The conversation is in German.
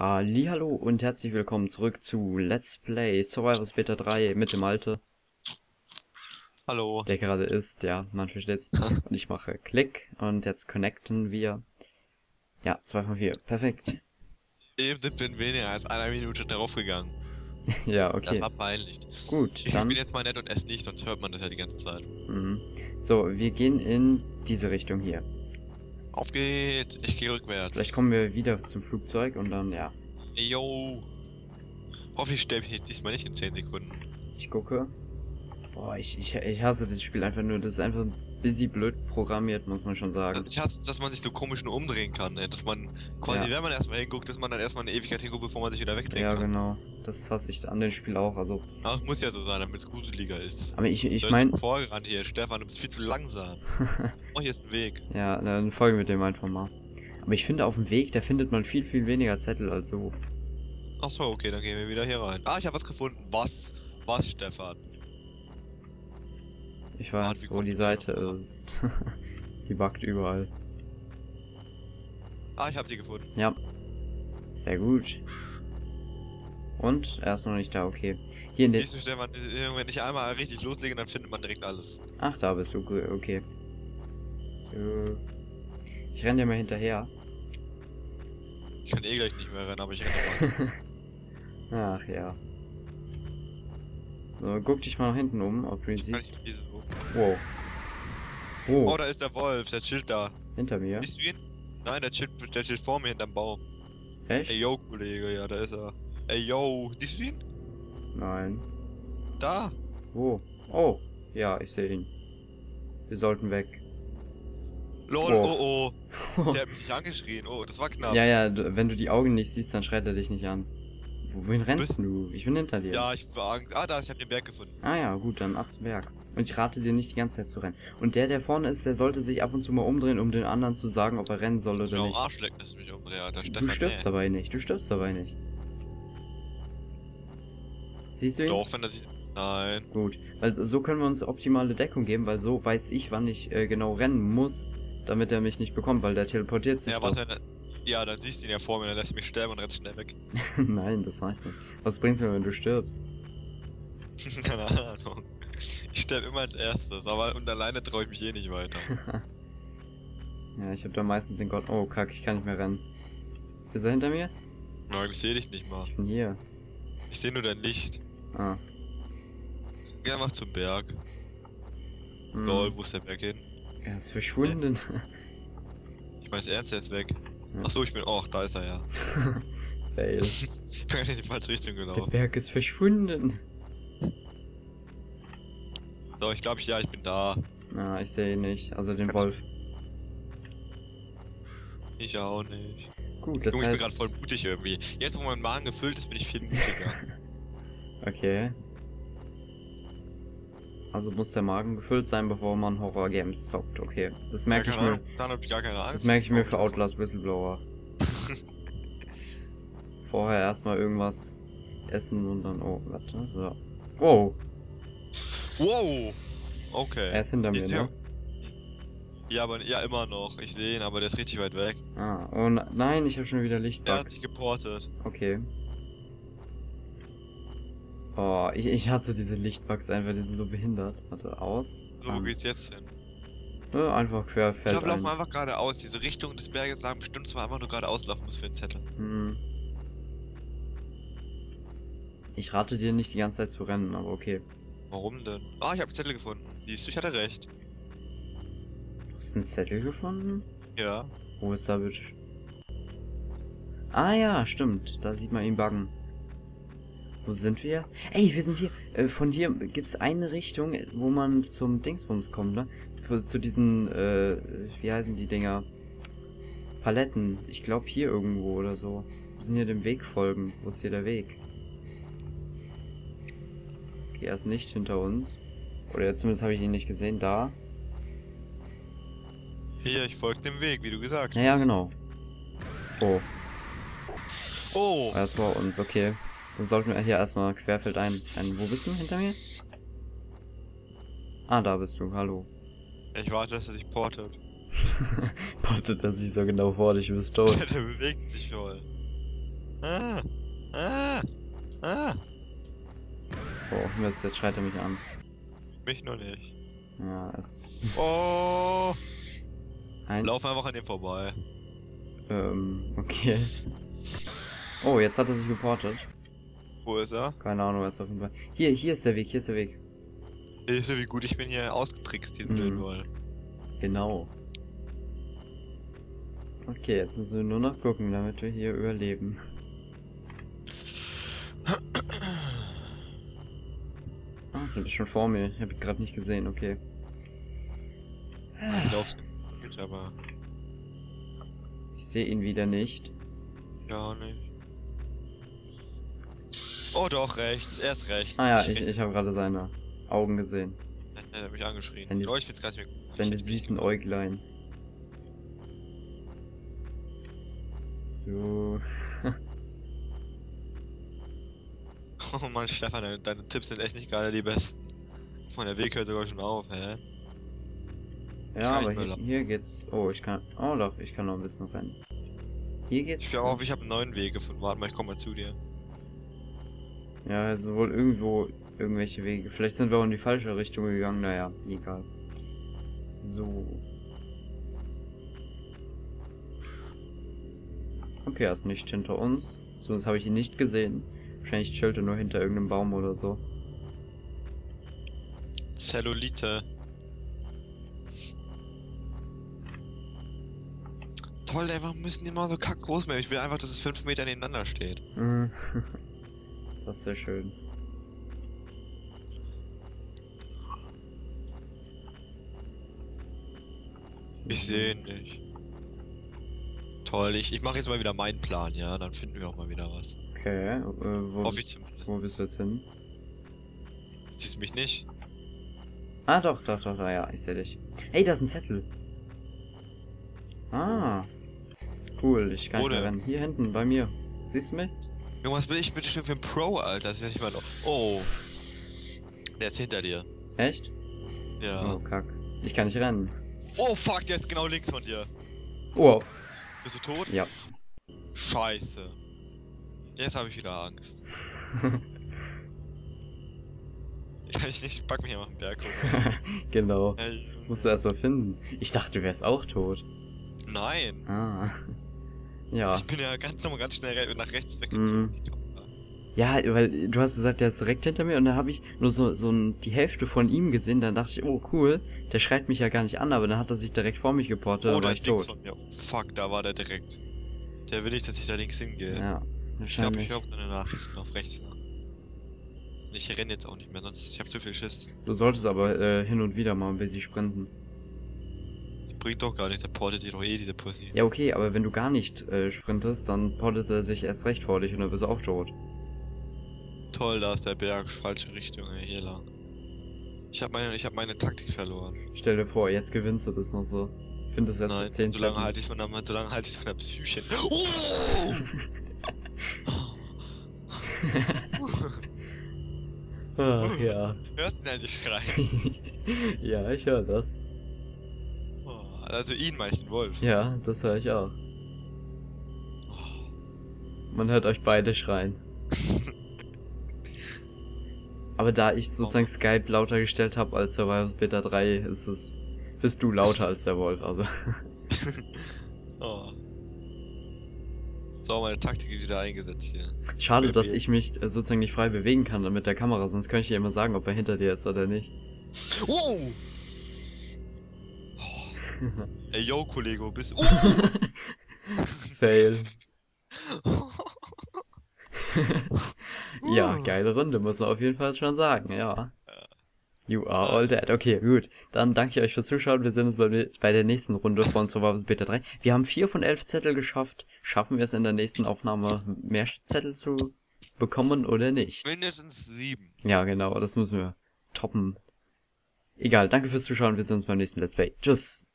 Hallihallo und herzlich willkommen zurück zu Let's Play Survivors Beta 3 mit dem Malte, Hallo. der gerade ist, ja, man versteht's. Und ich mache Klick und jetzt connecten wir. Ja, 2 von 4, perfekt. Eben sind wir in weniger als einer Minute darauf gegangen. Ja, Das okay, war peinlich. gut, Ich bin dann, jetzt mal nett und esse nicht, sonst hört man das ja die ganze Zeit. So, wir gehen in diese Richtung hier. Auf geht's. Ich gehe Vielleicht rückwärts. kommen wir wieder zum Flugzeug und dann, ja, Ey, yo. Hoffentlich sterbe ich jetzt diesmal nicht in 10 Sekunden. ich gucke. Boah, ich hasse dieses Spiel einfach nur, das ist einfach busy blöd programmiert, muss man schon sagen. Ich hasse, dass man sich so komisch nur umdrehen kann, ne? Dass man quasi, Ja. wenn man erstmal hinguckt, dass man dann erstmal eine Ewigkeit hinguckt, bevor man sich wieder wegdrehen Ja, kann. genau, das hasse ich an dem Spiel auch, also. Aber es muss ja so sein, damit es gruseliger ist. Aber ich Du meine. bist vorgerannt hier, Stefan, du bist viel zu langsam. Oh, hier ist ein Weg. Ja, dann folgen wir dem einfach mal. Aber ich finde, auf dem Weg, da findet man viel, viel weniger Zettel als so. Ach so, okay, dann gehen wir wieder hier rein. Ah, ich habe was gefunden. Was? Was, Stefan? Ich weiß, wie wo kommt die ihr Seite noch? ist. Die buggt überall. Ah, ich habe sie gefunden. Ja. Sehr gut. Und? Er ist noch nicht da, okay. Hier in den... Siehst du, Stefan, wenn ich einmal richtig loslege, dann findet man direkt alles. Ach, da bist du, okay. So. Ich renne dir mal hinterher. Ich kann eh gleich nicht mehr rennen, aber ich renne mal. Ach ja. So, guck dich mal nach hinten um, ob du ihn Kann siehst. ich diese so. Wow. Oh, Oh, da ist der Wolf, der chillt da. hinter mir. Siehst du ihn? Nein, der chillt vor mir hinterm Baum. Echt? Ey, yo, Kollege, ja, da ist er. Ey, yo, siehst du ihn? Nein. Da. Wo? Oh, ja, ich sehe ihn. Wir sollten weg. Lol, Wow. oh, oh. Der hat mich nicht angeschrien. Oh, das war knapp. Ja, ja, wenn du die Augen nicht siehst, dann schreit er dich nicht an. Wohin rennst du? Ich bin hinter dir. Ja, ich war Angst. Ah, da, ich hab den Berg gefunden. Ah ja, gut, dann ab zum Berg. Und ich rate dir nicht die ganze Zeit zu rennen. Und der vorne ist, der sollte sich ab und zu mal umdrehen, um den anderen zu sagen, ob er rennen soll Das oder mir am nicht. Arsch lecken, dass du mich umdrehst, Alter. Du Stefan, stirbst nee. dabei nicht, du stirbst dabei nicht. Siehst du ihn? Doch, wenn er sich... Nein. Gut, weil so können wir uns optimale Deckung geben, weil so weiß ich, wann ich genau rennen muss, damit er mich nicht bekommt, weil der teleportiert sich Ja, doch. was wenn er... Ja, dann siehst du ihn ja vor mir, dann lässt du mich sterben und rennst schnell weg. Nein, das reicht nicht. Was bringt's mir, wenn du stirbst? Keine Ahnung. Ich sterbe immer als erstes, aber und alleine traue ich mich eh nicht weiter. Ja, ich habe da meistens den Gott. Oh, kack, ich kann nicht mehr rennen. Ist er hinter mir? Nein, ich sehe dich nicht mal. Ich bin hier. Ich sehe nur dein Licht. Ah. Geh einfach zum Berg. Hm. Lol, wo ist der Berg hin? Er ist verschwunden. Ich meine, ernst, er ist weg. Ja. Achso, ich bin... Oh, da ist er ja. Fail. Ich bin in die falsche Richtung Der gelaufen. Berg ist verschwunden. So, ich glaube, ich bin da. Ah, ich sehe ihn nicht. Also den Wolf. Ich auch nicht. Gut, das Junge, ich bin gerade heißt... voll mutig irgendwie. Jetzt, wo mein Magen gefüllt ist, bin ich viel mutiger. Okay. Also muss der Magen gefüllt sein, bevor man Horror-Games zockt. Okay. Das merke ich mir... Dann hab ich gar keine Angst. Das merke ich mir für Warum Outlast Whistleblower. Vorher erstmal irgendwas essen und dann... Oh, warte. So. Wow. Wow! Okay. Er ist hinter mir, Siehst ne? du? Ja, aber ja immer noch. Ich sehe ihn, aber der ist richtig weit weg. Ah, oh nein, ich habe schon wieder Er Lichtbug. hat sich geportet. Okay. Oh, ich hasse diese Lichtbugs einfach, die sind so behindert. Warte, aus. So, wo geht's jetzt hin? Einfach Ich querfeld glaube, laufen ein. einfach geradeaus. Diese Richtung des Berges sagen bestimmt, dass man einfach nur geradeaus laufen muss für den Zettel. Hm. Ich rate dir nicht die ganze Zeit zu rennen, aber okay. Warum denn? Ah, ich habe einen Zettel gefunden. Siehst du, ich hatte recht. Du hast einen Zettel gefunden? Ja. Wo ist da bitte? Ah ja, stimmt. Da sieht man ihn buggen. Wo sind wir? Ey, wir sind hier. Von hier gibt's eine Richtung, wo man zum Dingsbums kommt, ne? Zu diesen, wie heißen die Dinger? Paletten. Ich glaube hier irgendwo oder so. Wir müssen hier dem Weg folgen. Wo ist hier der Weg? Okay, er ist nicht hinter uns. Oder ja, zumindest habe ich ihn nicht gesehen. Da. Hier, ich folge dem Weg, wie du gesagt hast. Naja, genau. Oh, Oh! er ist vor uns, okay. Dann sollten wir hier erstmal querfeld ein. Wo bist du? Hinter mir? Ah, da bist du. Hallo. Ich warte, dass er sich portet. Portet er sich so genau vor dich, du bist tot. Der bewegt sich voll. Ah! Ah! Ah! Oh, Mist, jetzt schreit er mich an. Mich noch nicht. Ja, es. Oh! Ein. Lauf einfach an dem vorbei. Okay. Oh, jetzt hat er sich geportet. Wo ist er? Keine Ahnung, was auf jeden Fall. Hier ist der Weg, hier ist der Weg. Hilfe, wie gut ich bin hier ausgetrickst, diesen blöden Wall. Genau. Okay, jetzt müssen wir nur noch gucken, damit wir hier überleben. Ah, du bist schon vor mir. Ich habe ihn gerade nicht gesehen, okay. Ich lauf's nicht, aber. Ich sehe ihn wieder nicht. Ja, nicht. Oh doch, rechts. Er ist rechts. Ah ja, Rechts. ich habe gerade seine Augen gesehen. Er hat mich angeschrien. Seine- Oh, ich find's gar nicht mehr. Seine süßen Äuglein. So. Oh Mann, Stefan, deine Tipps sind echt nicht gerade die besten. Mann, der Weg hört sogar schon auf, hä? Ja, Kann aber ich mal hier geht's. Oh, ich kann. Oh doch, ich kann noch ein bisschen rennen. Hier geht's. Ich glaube auf, ich habe einen neuen Weg gefunden. Warte mal, ich komme mal zu dir. Ja, also wohl irgendwo irgendwelche Wege. Vielleicht sind wir auch in die falsche Richtung gegangen. Naja, egal. So. Okay, er ist nicht hinter uns. Sonst habe ich ihn nicht gesehen. Wahrscheinlich chillt er nur hinter irgendeinem Baum oder so. Zellulite. Toll, ey, warum müssen die immer so kack groß werden? Ich will einfach, dass es 5 Meter nebeneinander steht. Mhm. Das wäre schön. Ich sehe ihn nicht. Toll, ich mache jetzt mal wieder meinen Plan, ja? Dann finden wir auch mal wieder was. Okay, Hoffe ich zumindest. wo bist du jetzt hin? Siehst du mich nicht? Ah, doch, ja, ich sehe dich. Hey, da ist ein Zettel. Ah. Cool, ich kann nicht mehr rennen. Hier hinten, bei mir. Siehst du mich? Junge, was bin ich bitte schön für ein Pro, Alter? Das ist ja nicht mal noch. Oh. Der ist hinter dir. Echt? Ja. Oh, kack. Ich kann nicht rennen. Oh, fuck, der ist genau links von dir. Oh. Bist du tot? Ja. Scheiße. Jetzt habe ich wieder Angst. Ich pack mich hier auf den Berg hoch. Genau. Hey. Musst du erst mal finden. Ich dachte, du wärst auch tot. Nein. Ah. Ja. Ich bin ja ganz normal ganz schnell nach rechts weggezogen. Mhm. Ich glaub, Ja, weil du hast gesagt, der ist direkt hinter mir und da habe ich nur die Hälfte von ihm gesehen. Dann dachte ich, oh cool, der schreit mich ja gar nicht an, aber dann hat er sich direkt vor mich geportet, oh, da der war ich ist links tot. von mir. Fuck, da war der direkt. Der will nicht, dass ich da links hingehe. Ja, Ich glaube, wahrscheinlich. ich höre auf seine Nachrichten auf rechts nach. Und ich renne jetzt auch nicht mehr, sonst ich habe zu viel Schiss. Du solltest aber hin und wieder mal ein bisschen sprinten. Bringt doch gar nichts, der portet sich doch eh diese Pussy. Ja, okay, aber wenn du gar nicht sprintest, dann portet er sich erst recht vor dich und dann bist du auch tot. Toll, da ist der Berg, falsche Richtung, ey, hier lang. Ich hab meine Taktik verloren. Stell dir vor, jetzt gewinnst du das noch so. Ich finde das jetzt Nein, so 10 solange Sekunden. halte ich von der Psyche. Ach ja. Hörst du denn die schreien? Ja, ich höre das. Oh, also ihn meine ich, den Wolf. Ja, das höre ich auch. Man hört euch beide schreien. Aber da ich sozusagen Skype lauter gestellt habe als Survivors Beta 3, bist du lauter als der Wolf, also. Oh. So, meine Taktik wieder eingesetzt hier. Schade, dass ich mich sozusagen nicht frei bewegen kann mit der Kamera, sonst könnte ich dir immer sagen, ob er hinter dir ist oder nicht. Wow! Oh. Ey, yo, Kollege, wo bist du? Fail. Ja, geile Runde, muss man auf jeden Fall schon sagen, ja. You are all dead. Okay, gut. Dann danke ich euch fürs Zuschauen. Wir sehen uns bei der nächsten Runde von Survivors Beta 3. Wir haben 4 von 11 Zettel geschafft. Schaffen wir es in der nächsten Aufnahme, mehr Zettel zu bekommen oder nicht? Mindestens 7. Ja, genau, das müssen wir toppen. Egal, danke fürs Zuschauen. Wir sehen uns beim nächsten Let's Play. Tschüss.